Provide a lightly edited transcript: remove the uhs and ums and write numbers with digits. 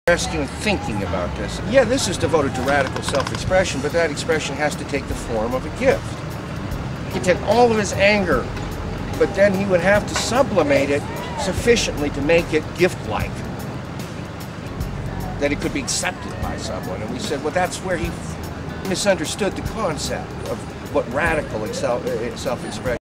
Rescue and thinking about this. Yeah, this is devoted to radical self-expression, but that expression has to take the form of a gift. He could take all of his anger, but then he would have to sublimate it sufficiently to make it gift-like, that it could be accepted by someone. And we said, well, that's where he misunderstood the concept of what radical self-expression